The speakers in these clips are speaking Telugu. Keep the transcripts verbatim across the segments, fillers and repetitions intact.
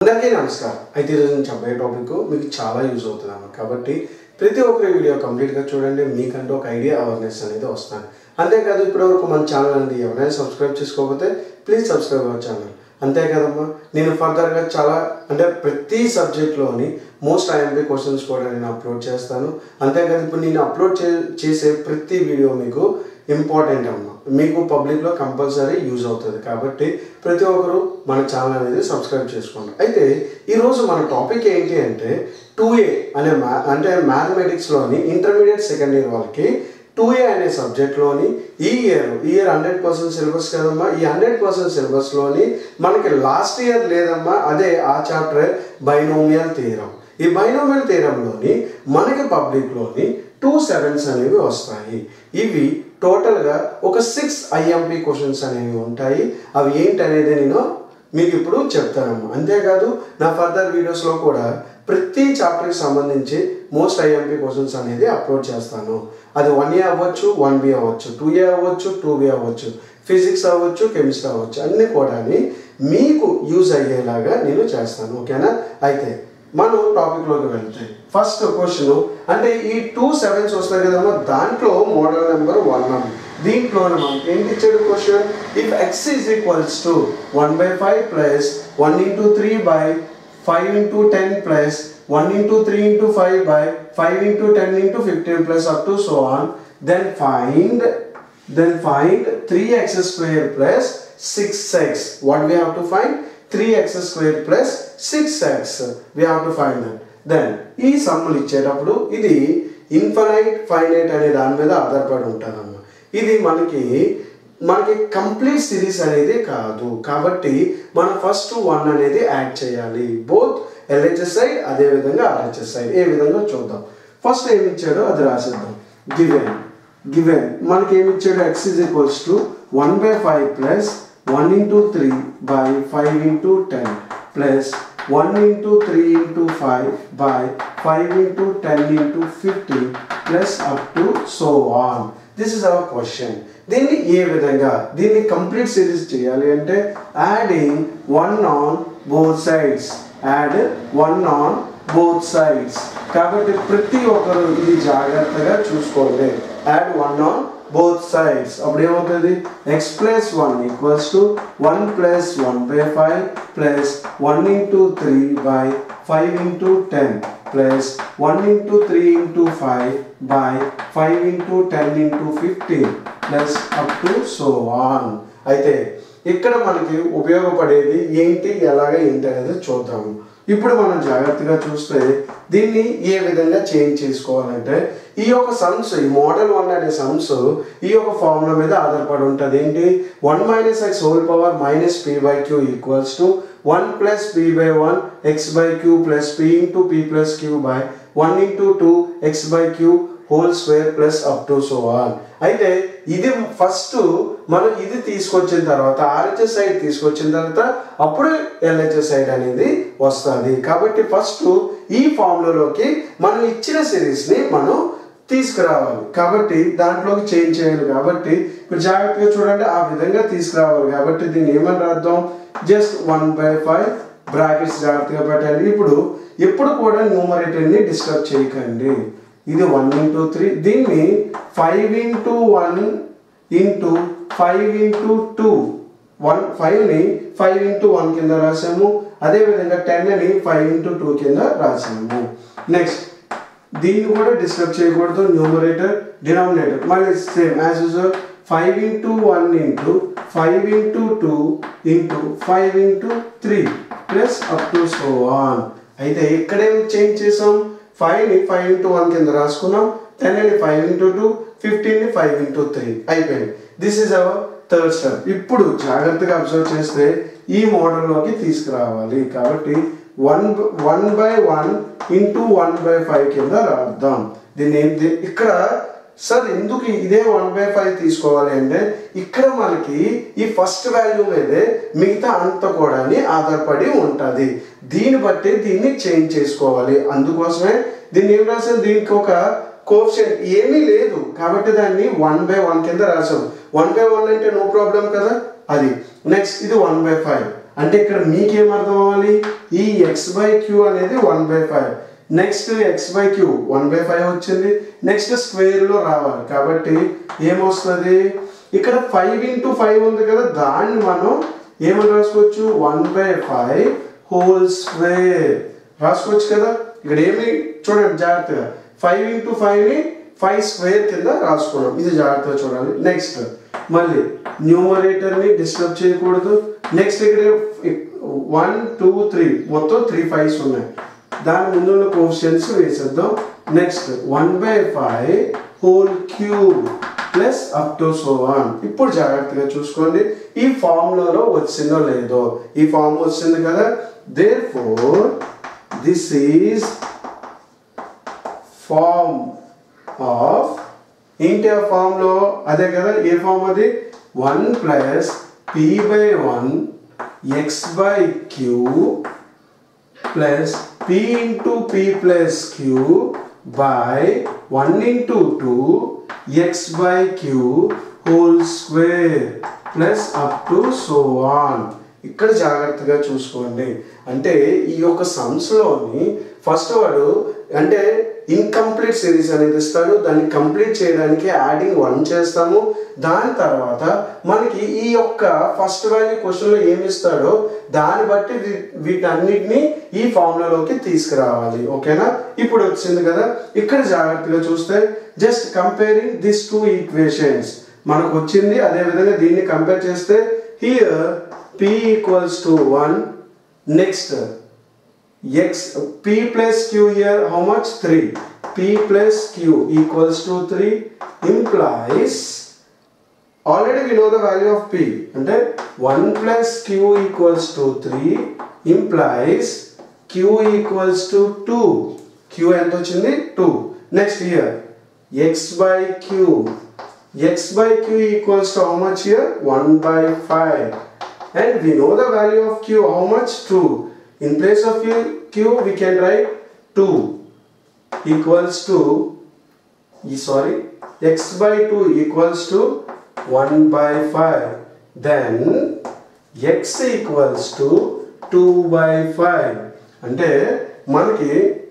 అందరికీ నమస్కారం. అయితే ఈరోజు నేను చెప్పే టాపిక్ మీకు చాలా యూజ్ అవుతుంది అన్నమాట. కాబట్టి ప్రతి ఒక్కరి వీడియో కంప్లీట్గా చూడండి, మీకంటూ ఒక ఐడియా అవేర్నెస్ అనేది వస్తుంది. అంతేకాదు ఇప్పటివరకు మన ఛానల్ అండి ఎవరైనా సబ్స్క్రైబ్ చేసుకోకపోతే ప్లీజ్ సబ్స్క్రైబ్ అవర్ ఛానల్. అంతే కదమ్మా, నేను ఫర్దర్గా చాలా అంటే ప్రతి సబ్జెక్ట్లోని మోస్ట్ ఐఎంపీ క్వశ్చన్స్ కూడా నేను అప్లోడ్ చేస్తాను. అంతేకాదు ఇప్పుడు నేను అప్లోడ్ చే చేసే ప్రతి వీడియో మీకు ఇంపార్టెంట్ అమ్మా, మీకు పబ్లిక్లో కంపల్సరీ యూజ్ అవుతుంది. కాబట్టి ప్రతి ఒక్కరు మన ఛానల్ అనేది సబ్స్క్రైబ్ చేసుకోండి. అయితే ఈరోజు మన టాపిక్ ఏంటి అంటే టూ ఏ అనే మ్యా అంటే మ్యాథమెటిక్స్లోని ఇంటర్మీడియట్ సెకండ్ ఇయర్ వాళ్ళకి టూ ఏ అనే సబ్జెక్ట్లోని ఈ ఇయర్ ఈ ఇయర్ హండ్రెడ్ పర్సెంట్ సిలబస్ కదమ్మా. ఈ హండ్రెడ్ పర్సెంట్ సిలబస్లోని మనకి లాస్ట్ ఇయర్ లేదమ్మా, అదే ఆ చాప్టర్ బైనోమియల్ థియరం. ఈ బైనోమియల్ థియరంలోని మనకి పబ్లిక్లోని టూ సెవెన్స్ అనేవి వస్తాయి. ఇవి టోటల్గా ఒక సిక్స్ ఐఎంపీ క్వశ్చన్స్ అనేవి ఉంటాయి. అవి ఏంటనేది నేను మీకు ఇప్పుడు చెప్తానమ్మా. అంతేకాదు నా ఫర్దర్ వీడియోస్లో కూడా ప్రతి చాప్టర్కి సంబంధించి మోస్ట్ ఐఎంపీ క్వశ్చన్స్ అనేది అప్లోడ్ చేస్తాను. అది వన్ ఏ అవ్వచ్చు, వన్ బి అవ్వచ్చు, టూ ఏ అవ్వచ్చు, టూ బి అవ్వచ్చు, ఫిజిక్స్ అవ్వచ్చు, కెమిస్ట్రీ అవ్వచ్చు, అన్నీ కూడా మీకు యూజ్ అయ్యేలాగా నేను చేస్తాను. ఓకేనా? అయితే మనం టాపిక్లోకి వెళ్తే ఫస్ట్ క్వశ్చన్ అంటే ఈ టూ సెవెన్స్ వస్తాయి కదమ్మా, దాంట్లో మోడల్ నెంబర్ వన్ అమ్మ. దీంట్లో మనం ఏంటి ఇచ్చాడు question, if x is equals to one by five plus one into three by five into ten plus one into three into five by five into ten into fifteen plus up to so on, then find then find three x square plus six x. What we have to find? Three x square plus six x we have to find that. Then ఈ సమ్ములు ఇచ్చేటప్పుడు ఇది ఇన్ఫైనైట్ ఫైనైట్ అనే దాని మీద ఆధారపడి ఉంటుందన్నమాట. ఇది మనకి మనకి కంప్లీట్ సిరీస్ అనేది కాదు. కాబట్టి మనం ఫస్ట్ వన్ అనేది యాడ్ చేయాలి, బోత్ ఎల్హెచ్ఎస్ సైడ్ అదేవిధంగా ఆర్హెచ్ఎస్ సైడ్. ఏ విధంగా చూద్దాం. ఫస్ట్ ఏమి ఇచ్చాడో అది రాసేద్దాం. గివెన్ గివెన్ మనకి ఏమి ఇచ్చాడు, x is equals to one by five plus one into three by five into ten plus one into three into five by five into ten into fifteen plus up to so on. This is our question. దీన్ని ఏ విధంగా దీన్ని కంప్లీట్ సిరీస్ చేయాలి అంటే adding one on both sides, add one on both sides. కాబట్టి ప్రతి ఒక్కరు ఇది జాగ్రత్తగా చూసుకోండి. Add one on both sides. అప్పుడు ఏమవుతుంది, x plus one equals to one plus one by five plus one into three by five into ten plus one into three into five by five into ten into fifteen plus up to so on. అయితే ఇక్కడ మనకి ఉపయోగపడేది ఏంటి, ఎలాగ ఏంటి అనేది చూద్దాము. ఇప్పుడు మనం జాగ్రత్తగా చూస్తే దీన్ని ఏ విధంగా చేంజ్ చేసుకోవాలంటే ఈ యొక్క సమ్స్, ఈ మోడల్ వన్ అనే సమ్స్ ఈ యొక్క ఫార్ములా మీద ఆధారపడి ఉంటుంది. ఏంటి, one minus x whole power minus p by q equals to one plus p by one x by q plus p into p plus q by one into two x by q whole square plus up to so on. అయితే ఇది ఫస్ట్ మనం ఇది తీసుకొచ్చిన తర్వాత ఆర్హెచ్ఎస్ సైడ్ తీసుకొచ్చిన తర్వాత అప్పుడు ఎల్హెచ్ఎస్ సైడ్ అనేది వస్తుంది. కాబట్టి ఫస్ట్ ఈ ఫార్ములాలోకి మనం ఇచ్చిన సిరీస్ని మనం తీసుకురావాలి. కాబట్టి దాంట్లోకి చేంజ్ చేయాలి. కాబట్టి ఇప్పుడు జాగ్రత్తగా చూడండి, ఆ విధంగా తీసుకురావాలి. కాబట్టి దీన్ని ఏమని రాద్దాం, just one by five brackets జాగ్రత్తగా పెట్టండి. ఇప్పుడు ఎప్పుడు కూడా న్యూమరేటర్ని డిస్టర్బ్ చేయకండి. ఇది వన్ ఇంటూ త్రీ, దీన్ని five into one into five into two, one ఫైవ్ని ఫైవ్ ఇంటూ వన్ కింద రాసాము. అదేవిధంగా టెన్ని ఫైవ్ ఇంటూ టూ కింద రాసాము. నెక్స్ట్ దీన్ని కూడా డిస్టర్బ్ చేయకూడదు. న్యూమరేటర్ డినామినేటర్ మళ్ళీ same as usual five into one into five into two into five into three plus up to so on. అయితే ఇక్కడేం చేంజ్ చేసాం, ఫైవ్ని ఫైవ్ ఇంటూ వన్ కింద రాసుకున్నాం, టెన్ని ఫైవ్ ఇంటూ టూ, ఫిఫ్టీన్ని ఫైవ్ ఇంటూ త్రీ అయిపోయింది. This is our third step. ఇప్పుడు జాగ్రత్తగా అబ్జర్వ్ చేస్తే ఈ మోడల్లోకి తీసుకురావాలి. కాబట్టి one one by one into one by five కింద రాద్దాం. దీన్ని ఇక్కడ సార్ ఎందుకు ఇదే వన్ బై ఫైవ్ తీసుకోవాలి అంటే ఇక్కడ మనకి ఈ ఫస్ట్ వాల్యూ మీదే మిగతా అంత కూడా ఆధారపడి ఉంటుంది. దీన్ని బట్టి దీన్ని చేంజ్ చేసుకోవాలి. అందుకోసమే దీన్ని ఏం రాసాం, దీనికి ఒక కోఎఫిషియంట్ ఏమీ లేదు కాబట్టి దాన్ని వన్ బై వన్ కింద రాసాం. వన్ బై వన్ అంటే నో ప్రాబ్లం కదా అది. నెక్స్ట్ ఇది వన్ బై ఫైవ్ అంటే ఇక్కడ మీకేం అర్థం అవ్వాలి, ఈ ఎక్స్ బై క్యూ అనేది one by five, next x by q one by five వచ్చింది, నెక్స్ట్ స్క్వేర్లో రావాలి. కాబట్టి ఏమొస్తుంది, ఇక్కడ ఫైవ్ ఇంటూ ఫైవ్ ఉంది కదా, దాన్ని మనం ఏమని రాసుకోవచ్చు, one by five whole square రాసుకోవచ్చు కదా. ఇక్కడ ఏమి చూడండి జాగ్రత్తగా, ఫైవ్ ఇంటూ ఫైవ్ని ఫైవ్ స్క్వేర్ కింద రాసుకోవడం, ఇది జాగ్రత్తగా చూడాలి. నెక్స్ట్ మళ్ళీ న్యూమరేటర్ని డిస్టర్బ్ చేయకూడదు. నెక్స్ట్ ఇక్కడ వన్ టూ త్రీ మొత్తం త్రీ ఫైవ్స్ ఉన్నాయి, దాని ముందు ఉన్న కోఎఫిషియెంట్స్ వేసేద్దాం. Next one by five whole cube plus up to so on. ఇప్పుడు జాగ్రత్తగా చూసుకోండి, ఈ ఫార్ములాలో వచ్చిందో లేదో, ఈ ఫార్మ్ వచ్చింది కదా. Therefore this is form of, ఏంటి ఆ ఫార్మ్లో, అదే కదా, ఏ ఫార్మ్ అది, one plus p by one x by q plus p into p plus q by one into two x by q whole square plus up to so on. ఇక్కడ జాగ్రత్తగా చూసుకోండి, అంటే ఈ యొక్క సమ్స్లోని ఫస్ట్ వాడు అంటే ఇన్కంప్లీట్ సిరీస్ అనేది ఇస్తాడు, దాన్ని కంప్లీట్ చేయడానికి యాడింగ్ వన్ చేస్తాము. దాని తర్వాత మనకి ఈ యొక్క ఫస్ట్ వాల్యూ క్వశ్చన్లో ఏమి ఇస్తాడో దాన్ని బట్టి వీటన్నిటిని ఈ ఫార్ములాలోకి తీసుకురావాలి. ఓకేనా, ఇప్పుడు వచ్చింది కదా. ఇక్కడ జాగ్రత్తగా చూస్తే just comparing this two equations మనకు వచ్చింది, అదేవిధంగా దీన్ని కంపేర్ చేస్తే here p equals to one, next x p plus q here how much, three, p plus q equals to three implies, already we know the value of p, and one plus q equals to three implies q equals to two, q ఎంత వచ్చింది two. Next here x by q, x by q equals to how much here, one by five, and we know the value of q how much, two. In place of q we can write two equals to, sorry, x by two equals to one by five, then x equals to two by five. అంటే మనకి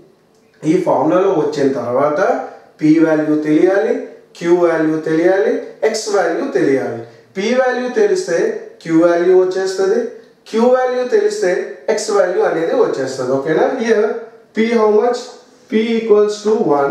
ఈ ఫార్ములాలో వచ్చిన తర్వాత p వాల్యూ తెలియాలి, q వాల్యూ తెలియాలి, x వాల్యూ తెలియాలి. p వాల్యూ తెలిస్తే q వాల్యూ వచ్చేస్తుంది, q వాల్యూ తెలిస్తే x వాల్యూ అనేది వచ్చేస్తుంది. ఓకేనా, here p how much, p equals to one,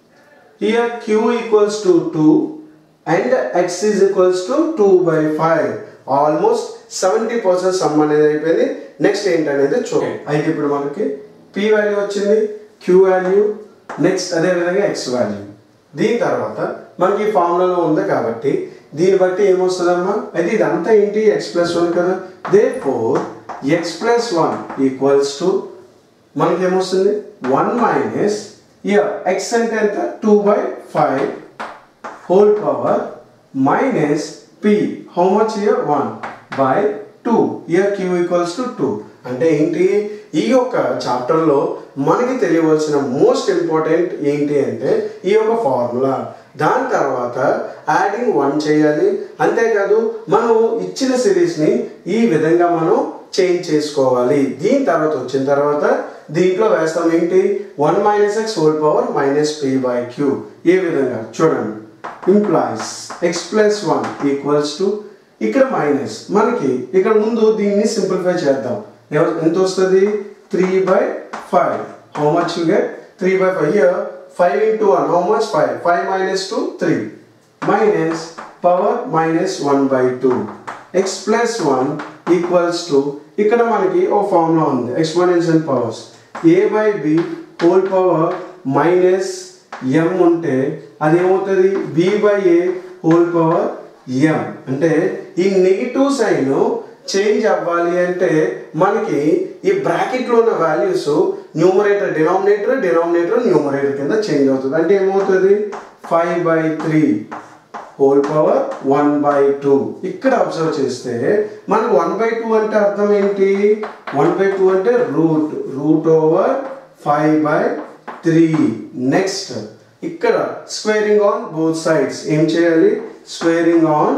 here q equals to two and x is equals to two by five. Almost seventy percent sum అనేది అయిపోయింది. నెక్స్ట్ ఏంటనేది చూడండి. అయితే ఇప్పుడు మనకి p వాల్యూ వచ్చింది, q వాల్యూ, నెక్స్ట్ అదేవిధంగా x వాల్యూ. దీని తర్వాత మనకి ఈ ఫార్ములాలో ఉంది కాబట్టి దీన్ని బట్టి ఏమొస్తుందమ్మా, అయితే ఇదంతా ఏంటి, ఎక్స్ ప్లస్ వన్ కదా. Therefore x plus one equals to మనకి ఏమొస్తుంది, వన్ మైనస్ ఇయర్ ఎక్స్ అంటే ఎంత, two by five whole power minus p how much here, one by two, here q equals to two. అంటే ఏంటి, ఈ యొక్క చాప్టర్లో మనకి తెలియవలసిన మోస్ట్ ఇంపార్టెంట్ ఏంటి అంటే ఈ యొక్క ఫార్ములా. దాని తర్వాత యాడింగ్ వన్ చేయాలి, అంతేకాదు మనం ఇచ్చిన సిరీస్ని ఈ విధంగా మనం చేంజ్ చేసుకోవాలి. దీని తర్వాత వచ్చిన తర్వాత దీంట్లో వేస్తాం ఏంటి, one minus x whole power minus p by q. ఈ విధంగా చూడండి, implies x plus one equals to, ఇక్కడ మైనస్ మనకి ఇక్కడ ముందు దీన్ని సింప్లిఫై చేద్దాం. ఎంత వస్తుంది, three by five, how much you get, three by five. Here five into one, how much, five, five minus two, three, minus power minus one by two, x plus one equals to, ఇక్కడ మనకి ఓ ఫార్ములా ఉంది, exponential powers, a by b whole power minus m ఉంటే అది ఏమవుతుంది, b by a whole power m. అంటే ఈ నెగిటివ్ సైన్ చేంజ్ అవ్వాలి అంటే మనకి ఈ బ్రాకెట్లో ఉన్న values numerator denominator, denominator numerator కింద చేంజ్ అవుతుంది. అంటే ఏమవుతుంది, five by three whole power one by two. ఇక్కడ అబ్జర్వ్ చేస్తే మనకు వన్ బై టూ అంటే అర్థం ఏంటి, వన్ బై టూ అంటే root, root over five by three. Next ఇక్కడ స్క్వేరింగ్ ఆన్ బోత్ సైడ్స్ ఏం చేయాలి, స్క్వేరింగ్ ఆన్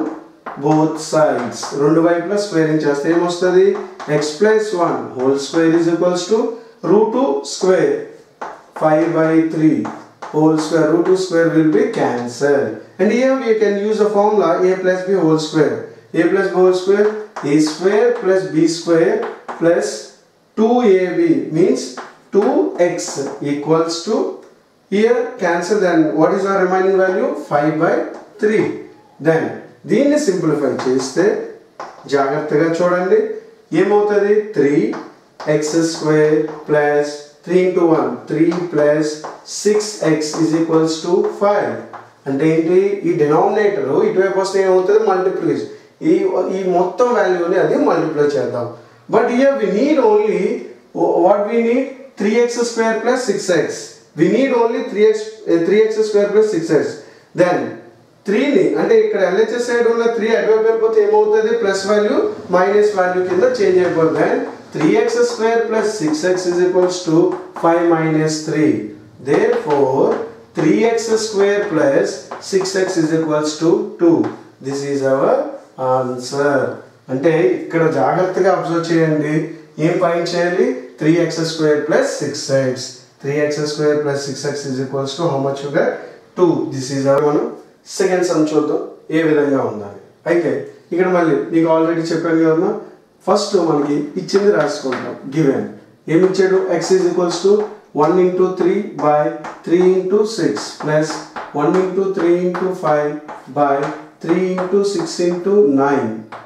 both sides. రెండు వైపులా స్క్వేరింగ్ చేస్తే ఏమొస్తుంది? x plus one whole square is equals to root two square. five by three whole square. root two square will be cancelled. And here we can use a formula a plus b whole square. A plus b whole square, a square plus b square plus two a b means two x equals to, here cancel, then what is our remaining value? five by three. Then దీన్ని సింప్లిఫై చేస్తే జాగ్రత్తగా చూడండి ఏమవుతుంది? Three x square plus three into one three plus six x is equals to five. అంటే ఏంటి? ఈ డినామినేటర్ ఇటువైపు వస్తే ఏమవుతుంది? మల్టిప్లికేషన్. ఈ ఈ మొత్తం వాల్యూని అది మల్టిప్లై చేద్దాం. But here we need only what we need? Three x square plus six x. We need only three x three x square plus six x. Then త్రీని అంటే ఇక్కడ ఎల్హెచ్ఎస్ సైడ్ ఉన్న త్రీ అటువైపు వెళ్ళిపోతే ఏమవుతుంది? ప్లస్ వాల్యూ మైనస్ వాల్యూ కింద చేంజ్ అయిపోతుంది. Then three x square plus six x is equals to five minus three. There four three x square plus six x is equals to two. This is our answer. అంటే ఇక్కడ జాగ్రత్తగా అబ్జర్వ్ చేయండి. ఏం ఫైండ్ చేయాలి? Three x square plus six x. Three x square plus six x is equals to how much గా? టూ. This is hour. మనం సెకండ్ సమ్ చూద్దాం ఏ విధంగా ఉండాలి. అయితే ఇక్కడ మళ్ళీ నీకు ఆల్రెడీ చెప్పాను కదా, ఫస్ట్ మనకి ఇచ్చింది రాసుకుంటాం. గివెన్ ఏమి ఇచ్చాడు? x is equals to one into three by three into six plus one into three into five by three into six into nine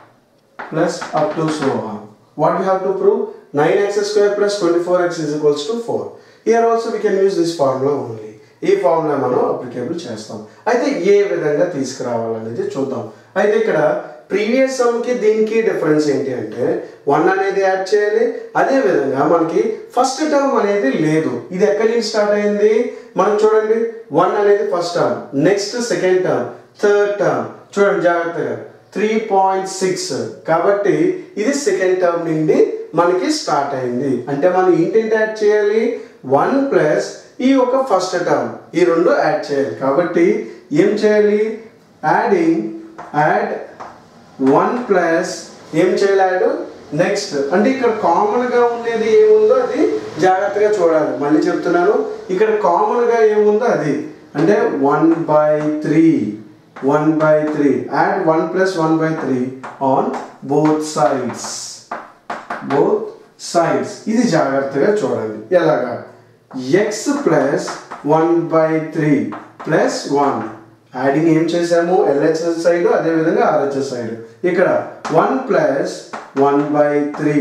plus up to so on. What we have to prove? Nine x square plus twenty four x is equals to four. Here also we can use this formula only. ఈ ఫార్ములా మనం అప్లికేబుల్ చేస్తాం. అయితే ఏ విధంగా తీసుకురావాలనేది చూద్దాం. అయితే ఇక్కడ ప్రీవియస్ సమ్కి దీనికి డిఫరెన్స్ ఏంటి అంటే వన్ అనేది యాడ్ చేయాలి. అదే విధంగా మనకి ఫస్ట్ టర్మ్ అనేది లేదు. ఇది ఎక్కడి నుంచి స్టార్ట్ అయింది? మనం చూడండి వన్ అనేది first term, next second term, third term. చూడండి జాగ్రత్తగా త్రీ పాయింట్ సిక్స్. కాబట్టి ఇది సెకండ్ టర్మ్ నుండి మనకి స్టార్ట్ అయింది. అంటే మనం ఏంటంటే యాడ్ చేయాలి? వన్ ప్లస్ ఈ ఒక ఫస్ట్ టర్మ్, ఈ రెండు యాడ్ చేయాలి. కాబట్టి ఏం చేయాలి? యాడింగ్ యాడ్ వన్ ప్లస్ ఏం చేయాలి? Add next. అంటే ఇక్కడ కామన్ గా ఉండేది ఏముందో అది జాగ్రత్తగా చూడాలి. మళ్ళీ చెప్తున్నాను, ఇక్కడ కామన్ గా ఏముందో అది అంటే one by three one by three add one plus one by three on both sides. Both sides ఇది జాగ్రత్తగా చూడండి. ఎలాగా? x plus one by three plus one adding ఏం చేసాము? ఎల్హెచ్ఎస్ సైడ్ అదేవిధంగా ఆర్హెచ్ఎస్ సైడ్. ఇక్కడ one plus one by three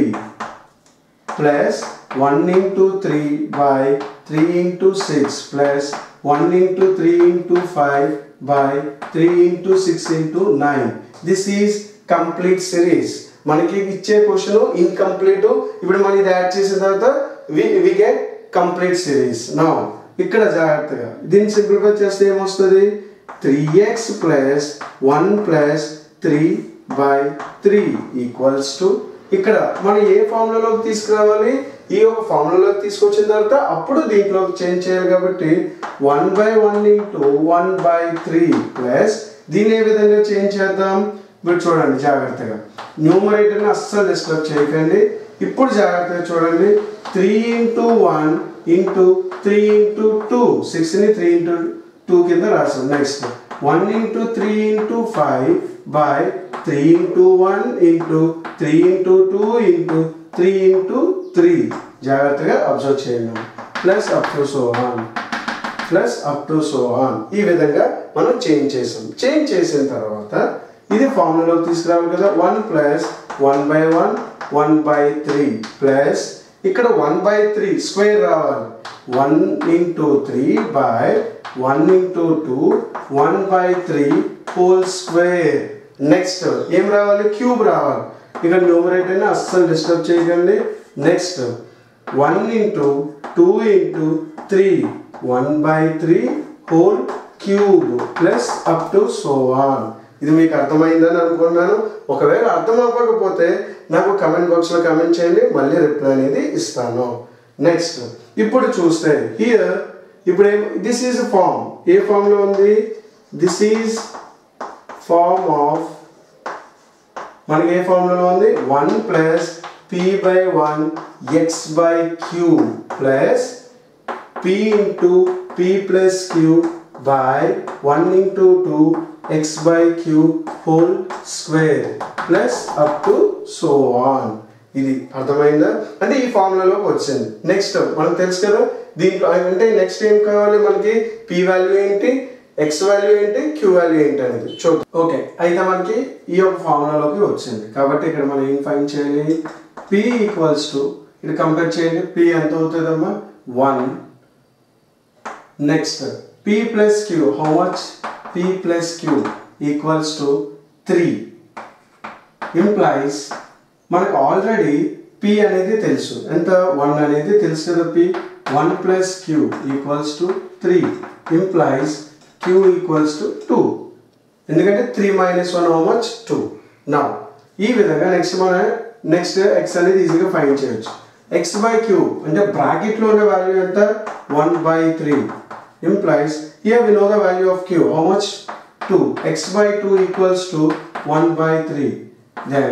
plus one into three by three into six plus one into three into five by three into six into nine. This is complete series. మనకి ఇచ్చే క్వశ్చన్ ఇన్కంప్లీట్. ఇప్పుడు మనం ఇది యాడ్ చేసిన తర్వాత we we get complete series. Now ఇక్కడ జాగ్రత్తగా దీన్ని సింప్లిఫై చేస్తే ఏమొస్తుంది? Three x plus one plus three by three equals to, ఇక్కడ మనం ఏ ఫార్ములాలోకి తీసుకురావాలి? ఈ ఒక ఫార్ములాలోకి తీసుకొచ్చిన తర్వాత అప్పుడు దీంట్లోకి చేంజ్ చేయాలి. కాబట్టి one by one into one by three plus దీన్ని ఏ విధంగా చేంజ్ చేద్దాం? ఇప్పుడు చూడండి జాగ్రత్తగా, న్యూమరేటర్ని అస్సలు డిస్టర్బ్ చేయకండి. ఇప్పుడు జాగ్రత్తగా చూడండి, three into one into three into two, సిక్స్ని త్రీ ఇంటూ టూ కింద రాసాం. Next one into three into five by three into one into three into two into three into three. జాగ్రత్తగా అబ్జర్వ్ చేయండి. Plus up to so on plus up to so on. ఈ విధంగా మనం చేంజ్ చేసాం. చేంజ్ చేసిన తర్వాత ఇది ఫార్ములాలోకి తీసుకురావాలి కదా. One plus one by one one by three plus ఇక్కడ వన్ బై త్రీ స్క్వేర్ రావాలి. One into three by one into two one by three whole square. Next ఏం రావాలి? క్యూబ్ రావాలి. ఇక్కడ న్యూమరేటర్ని అస్సలు డిస్టర్బ్ చేయకండి. Next one into two into three one by three whole cube plus up to so on. ఇది మీకు అర్థమైందని అనుకున్నాను. ఒకవేళ అర్థం అవ్వకపోతే నాకు కమెంట్ బాక్స్లో కమెంట్ చేయండి, మళ్ళీ రిప్లై అనేది ఇస్తాను. నెక్స్ట్ ఇప్పుడు చూస్తే హియర్ ఇప్పుడు ఏం, దిస్ ఈజ్ ఫార్మ్. ఏ ఫామ్లో ఉంది? దిస్ ఈజ్ ఫార్మ్ ఆఫ్ మనకి ఏ ఫార్ములాలో ఉంది one plus p by one x by q plus p into p plus q by one into two x by q whole square plus up to so on. ఇది అర్థమైందా? అంటే ఈ ఫార్ములాలోకి వచ్చింది. నెక్స్ట్ మనకు తెలుసు కదా దీంట్లో అంటే నెక్స్ట్ ఏం కావాలి మనకి p వాల్యూ ఏంటి, x వాల్యూ ఏంటి, q వాల్యూ ఏంటి అనేది చూద్దాం. ఓకే, అయితే మనకి ఈ యొక్క ఫార్ములాలోకి వచ్చింది కాబట్టి ఇక్కడ మనం ఏం ఫైండ్ చేయాలి, p ఈక్వల్స్ టు ఇక్కడ కంపేర్ చేయండి, p ఎంత అవుతుందమ్మా one. Next p plus q, how much p plus q equals to three. Implies మనకు ఆల్రెడీ p అనేది తెలుసు, ఎంత వన్ అనేది తెలుసు కదా, p one plus q equals to three. Implies q equals to two, ఎందుకంటే three minus one how much two. నా ఈ విధంగా నెక్స్ట్ మన నెక్స్ట్ x అనేది ఈజీగా ఫైండ్ చేయొచ్చు. x బై q అంటే బ్రాకెట్లో ఉన్న వాల్యూ ఎంత one by three. Implies here we know the value of q, how much two. x by two equals to one by three. Then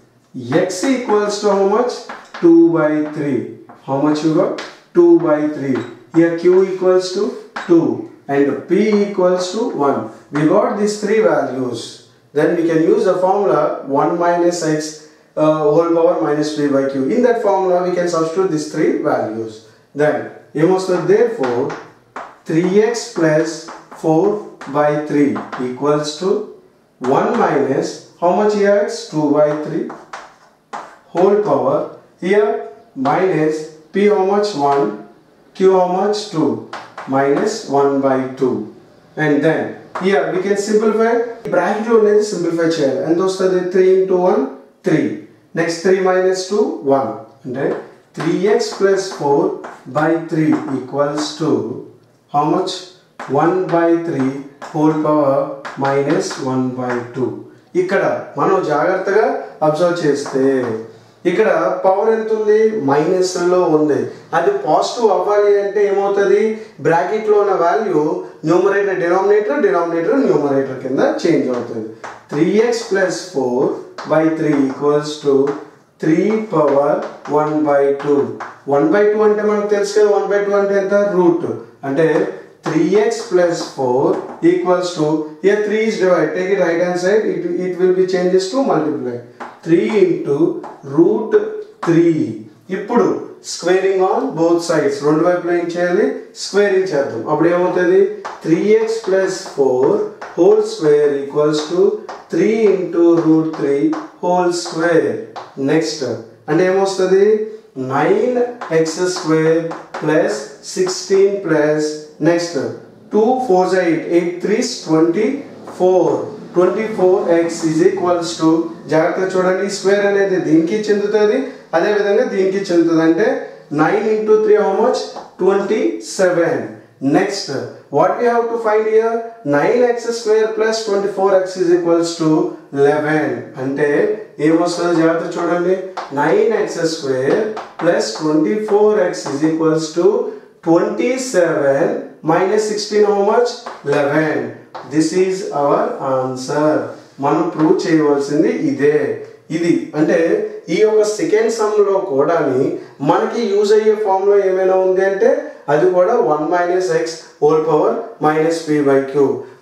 x equals to how much? two by three. How much you got? two by three. Here q equals to two and p equals to one. We got these three values. Then we can use the formula one minus x uh, whole power minus p by q. In that formula we can substitute these three values. Then you must have therefore three x plus four by three equals to one minus how much here x two by three whole power here minus p how much one, q how much two, minus one by two. And then here we can simplify bracket lo అనేది simplify చేయాలి. ఎంత వస్తుంది three into one three. Next three minus two one. అంటే three x plus four by three equals to how much one by three whole power minus one by two. ఇక్కడ మనం జాగ్రత్తగా అబ్జర్వ్ చేస్తే ఇక్కడ పవర్ ఎంత ఉంది మైనస్ లో ఉంది, అది పాజిటివ్ అవ్వాలి అంటే ఏమవుతుంది బ్రాకెట్లో ఉన్న value numerator denominator denominator numerator కింద చేంజ్ అవుతుంది. Three x plus four by three equals to three power one by two. One by two అంటే మనకు తెలుసు కదా, వన్ బై టూ అంటే ఎంత రూట్, అంటే three x plus four equals to, here three is divided, take it right hand side, it, it will be changes to multiply. three into root three. ఇప్పుడు స్క్వేరింగ్ ఆన్ బోత్ సైడ్స్, రెండు వైపులా ఏం చేయాలి స్క్వేరింగ్ చేద్దాం. అప్పుడు ఏమవుతుంది three x plus four whole square equals to three into root three whole square. Next అంటే ఏమొస్తుంది nine x square plus sixteen plus next two four eight, eight threes twenty four, twenty four x is equals to, జాగ్రత్తగా చూడండి స్క్వేర్ అనేది దీనికి చెందుతుంది అదే విధంగా దీనికి చెందుతుంది, అంటే nine into three how much twenty seven. Next what we have to find here nine x square plus twenty four x is equals to eleven. అంటే ఏమొస్తుందో జాగ్రత్త చూడండి, nine x square plus twenty four x is equals to twenty-seven minus sixteen how much eleven. This is our answer. మనం ప్రూవ్ చేయవలసింది ఇదే. ఇది అంటే ఈ యొక్క సెకండ్ సమ్ లో కూడా మనకి యూజ్ అయ్యే ఫార్ములా ఏమైనా ఉంది అంటే అది కూడా one minus x whole power minus p by queue.